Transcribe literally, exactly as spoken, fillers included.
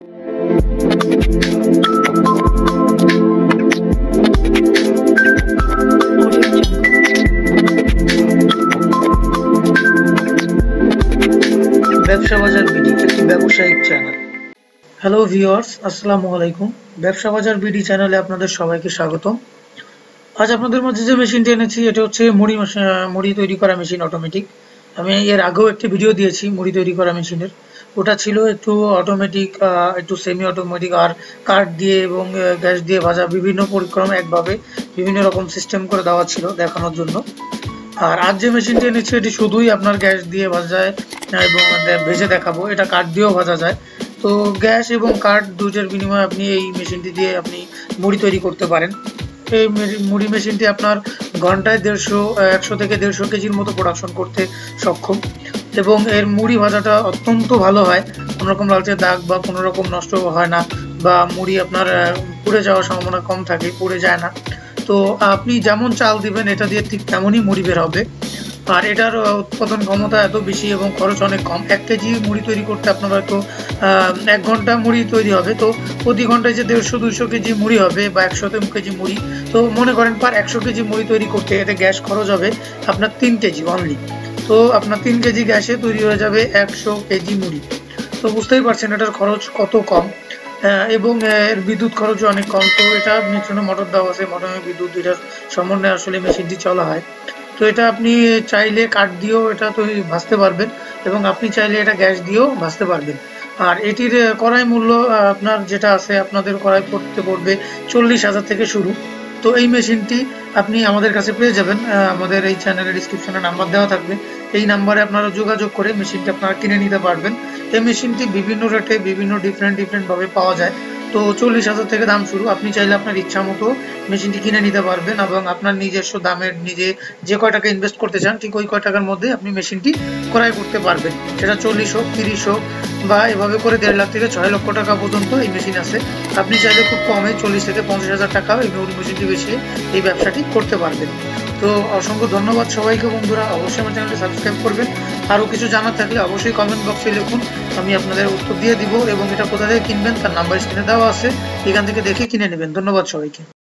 ব্যবসা বাজার বিডি একটি ব্যবসায়িক চ্যানেল। হ্যালো ভিউয়ার্স, আসসালামু আলাইকুম। ব্যবসা বাজার বিডি চ্যানেলে আপনাদের সবাইকে স্বাগত। আজ আপনাদের মাঝে যে মেশিনটি এনেছি এটা হচ্ছে মুড়ি মুড়ি তৈরি করা মেশিন, অটোমেটিক। আমি এর আগেও একটি ভিডিও দিয়েছি মুড়ি তৈরি করা মেশিনের। ওটা ছিল একটু অটোমেটিক, একটু সেমি অটোমেটিক আর কাঠ দিয়ে এবং গ্যাস দিয়ে ভাজা বিভিন্ন পরিক্রমা একভাবে বিভিন্ন রকম সিস্টেম করে দেওয়া ছিল দেখানোর জন্য। আর আজ যে মেশিনটি এনেছি এটি শুধুই আপনার গ্যাস দিয়ে ভাজা যায় এবং ভেজে দেখাবো। এটা কাঠ দিয়েও ভাজা যায়। তো গ্যাস এবং কাঠ দুটোর বিনিময়ে আপনি এই মেশিনটি দিয়ে আপনি মুড়ি তৈরি করতে পারেন। এই মুড়ি মেশিনটি আপনার ঘন্টায় দেড়শো একশো থেকে দেড়শো কেজির মতো প্রোডাকশন করতে সক্ষম এবং এর মুড়ি ভাজাটা অত্যন্ত ভালো হয়। কোনো রকম লালচে দাগ বা কোনো রকম নষ্ট হয় না, বা মুড়ি আপনার পুড়ে যাওয়ার সম্ভাবনা কম থাকে, পুড়ে যায় না। তো আপনি যেমন চাল দিবেন এটা দিয়ে ঠিক তেমনই মুড়ি বের হবে। আর এটার উৎপাদন ক্ষমতা এত বেশি এবং খরচ অনেক কম। এক কেজি মুড়ি তৈরি করতে আপনার হয়তো এক ঘন্টা মুড়ি তৈরি হবে। তো প্রতি ঘন্টায় যে দেড়শো দুইশো কেজি মুড়ি হবে বা একশো কেজি মুড়ি, তো মনে করেন পার একশো কেজি মুড়ি তৈরি করতে এতে গ্যাস খরচ হবে আপনার তিন কেজি অনলি। তো আপনার তিন কেজি গ্যাসে তৈরি হয়ে যাবে একশো কেজি মুড়ি। তো বুঝতেই পারছেন এটার খরচ কত কম এবং এর বিদ্যুৎ খরচও অনেক কম। তো এটা পিছনে মোটর দেওয়া আছে, মোটর বিদ্যুৎ দুইটার সমন্বয়ে আসলে মেশিনটি চলা হয়। তো এটা আপনি চাইলে কাঠ দিয়েও এটা তৈরি ভাজতে পারবেন এবং আপনি চাইলে এটা গ্যাস দিয়েও ভাজতে পারবেন। আর এটির কড়াই মূল্য আপনার যেটা আছে, আপনাদের কড়াই পড়তে পড়বে চল্লিশ হাজার থেকে শুরু। তো এই মেশিনটি আপনি আমাদের কাছে পেয়ে যাবেন। আমাদের এই চ্যানেলের ডিসক্রিপশনে নাম্বার দেওয়া থাকবে, এই নাম্বারে আপনারা যোগাযোগ করে মেশিনটি আপনারা কিনে নিতে পারবেন। এই মেশিনটি বিভিন্ন রেটে বিভিন্ন ডিফারেন্ট ডিফারেন্ট ভাবে পাওয়া যায়। তো চল্লিশ হাজার থেকে দাম শুরু। আপনি চাইলে আপনার ইচ্ছা মতো মেশিনটি কিনে নিতে পারবেন এবং আপনার নিজস্ব দামের নিজে যে কয় টাকা ইনভেস্ট করতে চান ঠিক ওই কয় টাকার মধ্যে আপনি মেশিনটি ক্রয় করতে পারবেন। সেটা চল্লিশ হোক, তিরিশ হোক বা এভাবে করে দেড় লাখ থেকে ছয় লক্ষ টাকা পর্যন্ত এই মেশিন আছে। আপনি চাইলে খুব কমে চল্লিশ থেকে পঞ্চাশ হাজার টাকা এই মেশিনটি বেশি এই ব্যবসাটি করতে পারবেন। তো অসংখ্য ধন্যবাদ সবাইকে বন্ধুরা। অবশ্যই আমার চ্যানেলটি সাবস্ক্রাইব করবেন। আরও কিছু জানার থাকলে অবশ্যই কমেন্ট বক্সে লিখুন, আমি আপনাদের উত্তর দিয়ে দিব। এবং এটা কোথা থেকে কিনবেন তার নাম্বার স্ক্রিনে দেওয়া আছে, এখান থেকে দেখে কিনে নেবেন। ধন্যবাদ সবাইকে।